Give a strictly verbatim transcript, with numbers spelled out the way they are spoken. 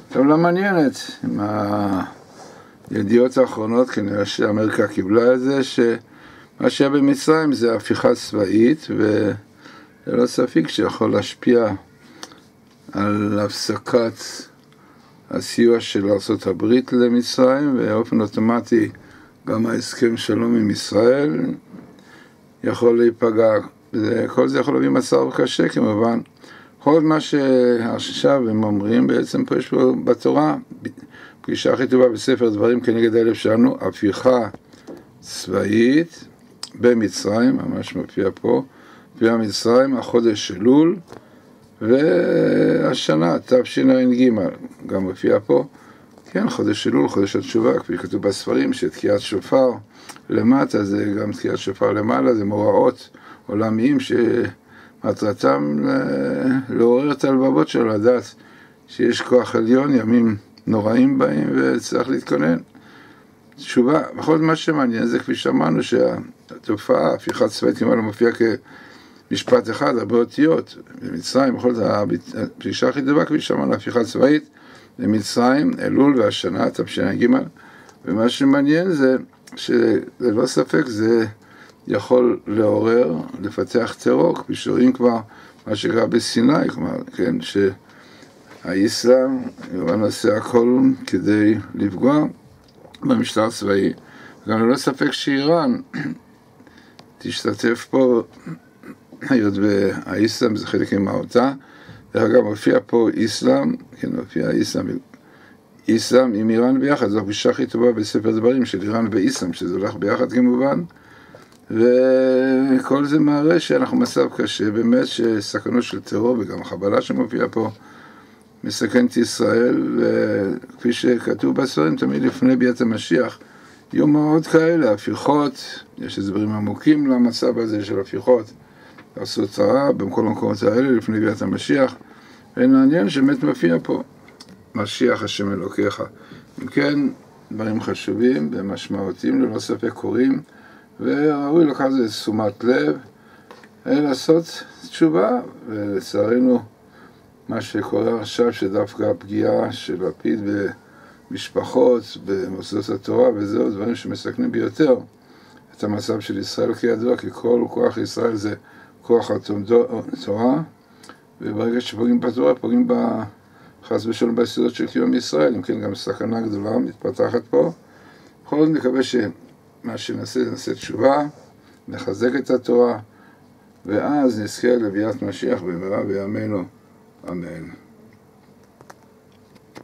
טבלה מעניינת, עם הידיעות האחרונות, כנראה שאמריקה קיבלה את זה, שמה שהיה במצרים זה הפיכה צבאית, ולא ספק שיכול להשפיע על הפסקת הסיוע של ארצות הברית למצרים, ואופן אוטומטי גם ההסכם שלום עם ישראל יכול להיפגע. כל זה יכול להביא מצב קשה כמובן. כל מה שעכשיו הם אומרים, בעצם פה יש פה בתורה, פגישה הכי טובה בספר דברים כנגד האלף שלנו, הפיכה צבאית במצרים, ממש מופיע פה, הפיכה מצרים, החודש אלול, והשנה, תשע"ג, גם מופיע פה, כן, חודש אלול, חודש התשובה, כפי שכתוב בספרים, שתקיעת שופר למטה, זה גם תקיעת שופר למעלה, זה מוראות עולמיים שמטרתם לעורר את הלבבות שלו, לדעת שיש כוח עליון, ימים נוראים בהם וצריך להתכונן. תשובה, בכל מה שמעניין זה כפי שאמרנו שהתופעה, הפיכה צבאית כמובן מופיעה כמשפט אחד, הרבה אותיות. במצרים, בכל זאת, הפגישה הכי טובה כפי שאמרנו, הפיכה צבאית במצרים, אלול והשנה, תשע"ג. ומה שמעניין זה שללא ספק זה יכול לעורר, לפתח טרור, כפי שרואים כבר מה שקרה בסיני, כלומר, כן, שהאסלאם עושה הכל כדי לפגוע במשטר הצבאי. גם ללא ספק שאיראן תשתתף פה, היות והאסלאם זה חלק ממהותה. דרך אגב, מופיע פה אסלאם, כן, מופיע אסלאם, אסלאם עם איראן ביחד, זו הפגישה הכי טובה בספר דברים של איראן ואסלאם, שזה הולך ביחד כמובן. וכל זה מראה שאנחנו מצב קשה, באמת שסכנות של טרור וגם החבלה שמופיע פה מסכן את ישראל, וכפי שכתוב בספרים, תמיד לפני ביאת המשיח יהיו מאוד כאלה, הפיכות, יש הסברים עמוקים למצב הזה של הפיכות, לעשות צרה בכל המקומות האלה לפני ביאת המשיח, ונעניין שבאמת מופיע פה משיח השם אלוקיך. אם כן, דברים חשובים ומשמעותיים ללא ספק קורים, וראוי לקחת את תשומת לב לעשות תשובה. ולצערנו מה שקורה עכשיו, שדווקא הפגיעה של לפיד במשפחות, במוסדות התורה, וזהו דברים שמסכנים ביותר את המצב של ישראל, כידוע, כי כל כוח ישראל זה כוח התורה, וברגע שפוגעים בתורה, פוגעים בחס ושלום ביסודות של קיום ישראל. אם כן, גם סכנה גדולה מתפתחת פה. בכל זאת נקווה שמה שנעשה, נעשה תשובה, נחזק את התורה, ואז נזכה לביאת משיח במהרה בימינו. אמן.